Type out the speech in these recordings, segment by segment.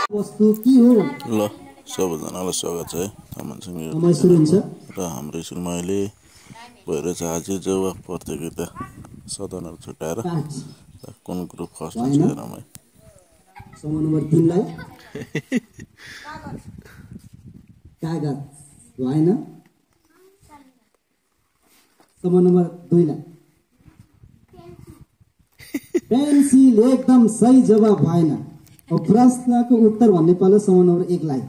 वस्तु के हो? ल सबैजनालाई स्वागत छ है तामाङसँग समय सुरु हुन्छ र हाम्रो स्कुलमा अहिले भइरहेछ हाजिर जवाफ प्रतियोगिता सदनहरू छुट्याएर कुन ग्रुप फर्स्ट हुन्छ हेरौँ है। समूह नम्बर 3 लाई कागज भएन। समूह नम्बर 2 लाई पेन्सिल एकदम सही जवाब भएन। अब प्रश्नको उत्तर भन्ने पालो समूह नम्बर 1 लाई।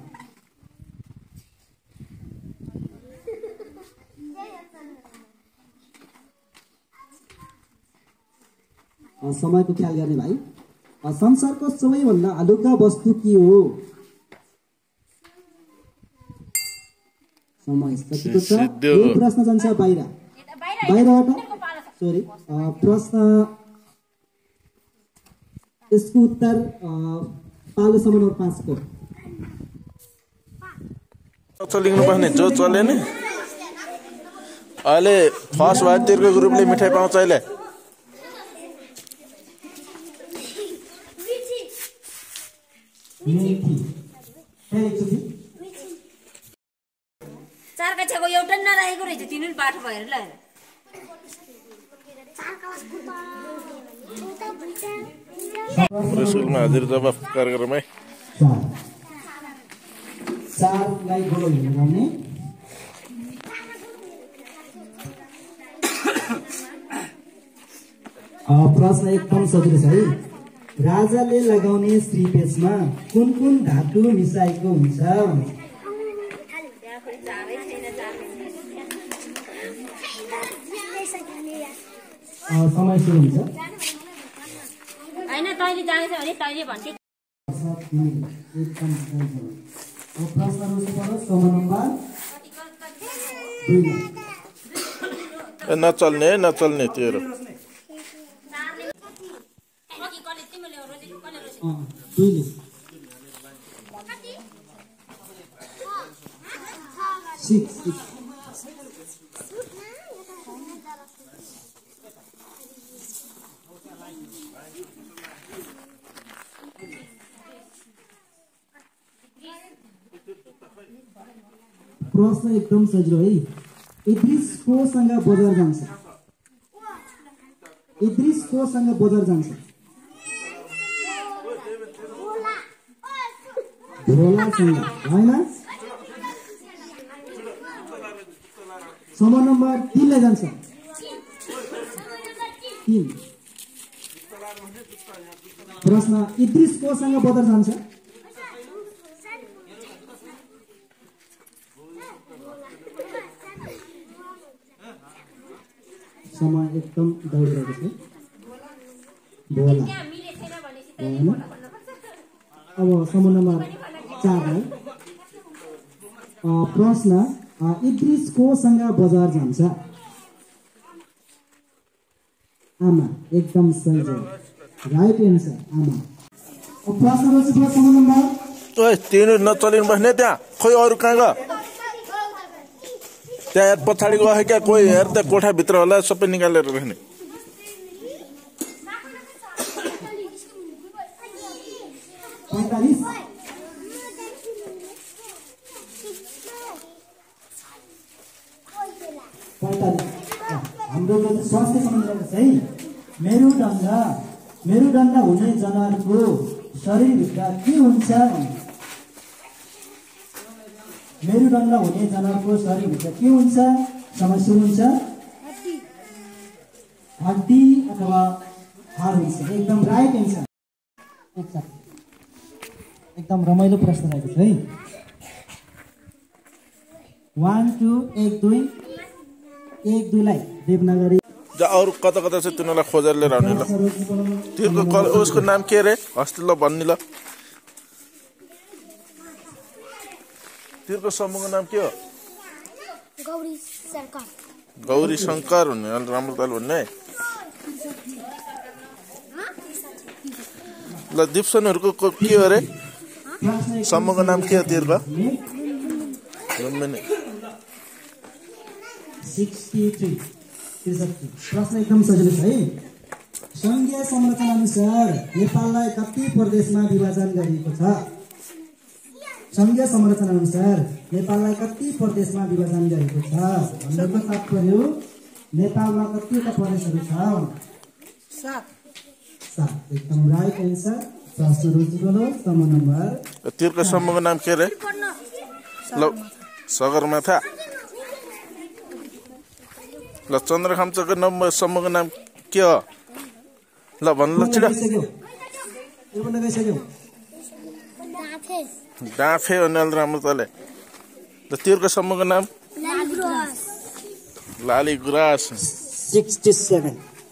समयको ख्याल गर्ने भाइ। संसारको सबैभन्दा हलुका वस्तु के हो? समय सकिएको छ। यो प्रश्न जान्छ बाहिर बाहिरबाट सरी प्रश्न यसको उत्तर पालो समूह नम्बर 5 को चलिनु पर्ने जो चले नि अहिले फर्स्ट भारतीयको ग्रुपले मिठाई पाउँछ अहिले। चार कक्षाको एउटा नराखेको रहेछ तिनीले पाठ भएर ल स्कुलमा हाजिर जवाफ कार्यक्रममै 4 लाई गोलो हिँड्ने प्रश्न एकदम सजिलो छ है। राजाले लगाउने श्रीपेशमा कुन कुन धातु मिसाएको हुन्छ? समय सुरु हुन्छ। हैन तैले जानेछ भने तैले भन्थे। प्रश्न रुचि समूह नम्बर 2 नचल्ने तेरो 6 प्रश्न एकदम सजिलो है। इद्रिस कोसँग बजार जान्छ? इद्रिस कोसँग बजार जान्छ? भोलासँग हैन। समूह नम्बर 3 लाई जान्छ। 3 प्रश्न इद्रिस कोसँग बजार जान्छ? समय एकदम दौडिरहेको छ। भोला अब समूह नम्बर 4 लाई प्रश्न इद्रिस कोसँग बजार जान्छ? आमा एकदम सही जवाब राइट एन्सर आमा। अब प्रश्न रोज्छ समूह नम्बर ओइ तिनीहरु नचलिनु बस्ने त्यहाँ खोइ अरु कहाँ गयो? त्यहाँ पछाडि गयो क्या कोही हेर त कोठा भित्र होला सबै निकालेर राख्ने। हाम्रो स्वास्थ्य सम्बन्धी छ है। मेरुदण्ड हुने जनावरको शरीरभित्र के हुन्छ? मेरुदण्ड हुने जनावरको शरीरभित्र के हुन्छ? समय सुरु हुन्छ। हड्डी अथवा हाड हुन्छ। एकदम राइट एन्सर। एकदम रमाइलो प्रश्न रहेको छ है। 1 2 1 2 1 2 लाई देवनागरी अरू कता कता छ तिनीहरूलाई खोजेर लिएर आउने ल। तिनीहरूको उसको नाम के रे? अस्ति ल भन्ने ल। तिनीहरूको समूहको नाम के हो? गौरी शङ्कर हुने अलि राम्रो ताल भन्ने। ल दिप्सनहरूको के हो रे? समूहको नाम के हो तिनीहरूको? 63 प्रश्न एकदम सजिलो छ है। संघीय संरचना अनुसार नेपाललाई कति प्रदेशमा विभाजन गरिएको छ? संघीय संरचना अनुसार नेपाललाई कति प्रदेशमा विभाजन गरेको छ भन्नुको तात्पर्य नेपालमा कतिवटा प्रदेशहरू छ? 7। एकदम राइट एन्सर। प्रश्न रोजिलो समूह नम्बर। तिरको समूहको नाम के रे? ल सगरमाथा। ल चन्द्रखाम्चोको नम्बर समूहको नाम के हो? ल भन्नु ल छिटो। डाँफे भन्ने अलि राम्रो तले। ल तिरको समूहको नाम? लाली गुराँस। 67।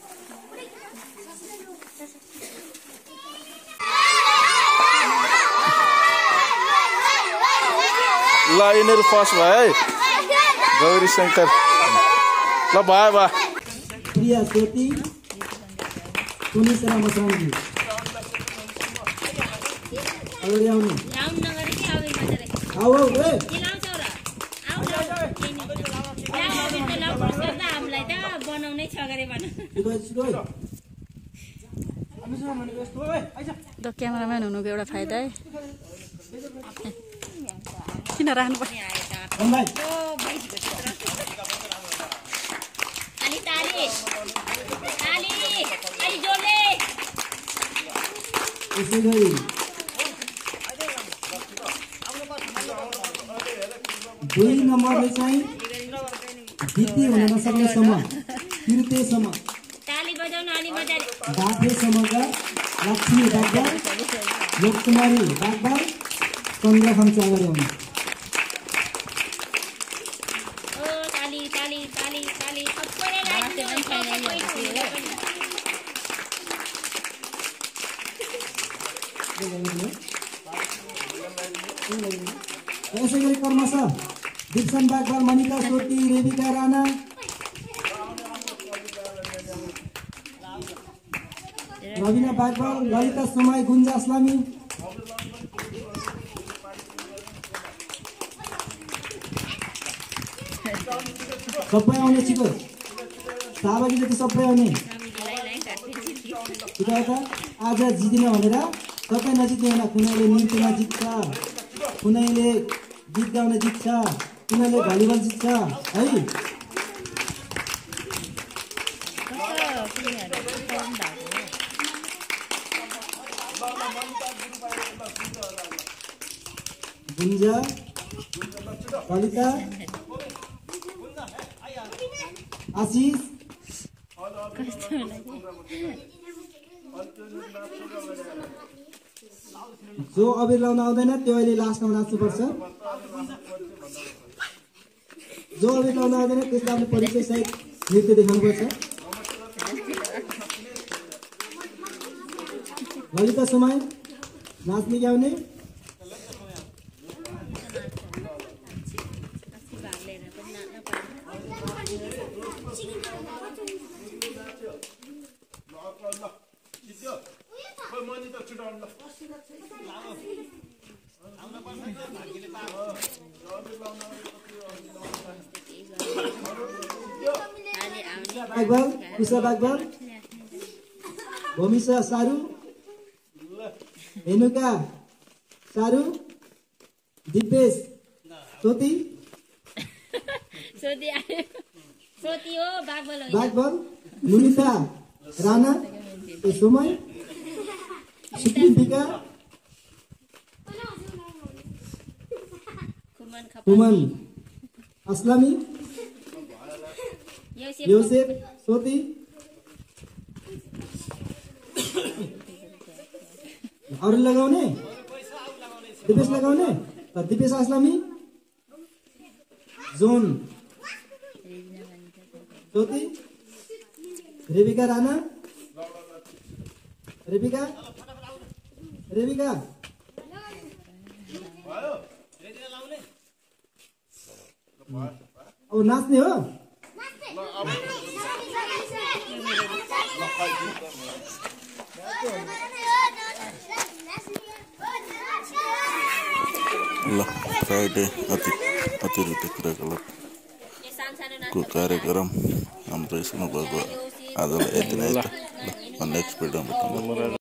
ल यिनीहरू फर्स्ट भयो है। गौरी शङ्कर। ल भयो। प्रिया ज्योति पुनिसरा मसाङ्गी अगाडि आउनु। आऊ ए त क्यामेराम्यान हुनुको एउटा फाइदा है। किन राख्नु पर्यो? दुई नम्बरले चाहिँ द्वितीय हुन नसक्ने समूह तृतीय समूह डाँफे समूहका लक्ष्मी बागबार लोककुमारी बागबार चन्द्रखाम्चो अगाडि आउनु। यसै गरी क्रमशः दिप्सन बागबार मनिका सोती रेबिका राणा रविना बागबार ललिता समाई गुन्जा अस्लामी सबै आउने छिटो। सहभागी जति सबै आउने। आज जितिन भनेर सबै नजित्ने होला। कुनैले नृत्यमा जित्छ, कुनैले गीत गाउन जित्छ, कुनैले भलिबल जित्छ है। गुन्जा ललिता आशिष जो अबिर लाउन आउँदैन त्यो अहिले लास्टमा नाच्नुपर्छ। जो अबिर लाउन आउँदैन त्यसले आफ्नो परिचय सहित नृत्य देखाउनुपर्छ। ललिता समाई नाच्ने कि आउने? बागबार उषा बागबार भूमिसा सारू हेनुका सारू दिपेश सोती बागबार मुनिता राणा सोमय सुकृतिका कुमन अस्लामी योसेफ सोती अरू लगाउने दिपेश लगाउने दिपेश अस्लामी जोन सोती रेबिका राणा रेबिका अब नाच्ने हो। ल फ्राइडे अतिरिक्त क्रियाकलापको कार्यक्रम हाम्रो स्कुलमा भएको आजलाई यति नै। नेक्स्ट भिडियोमा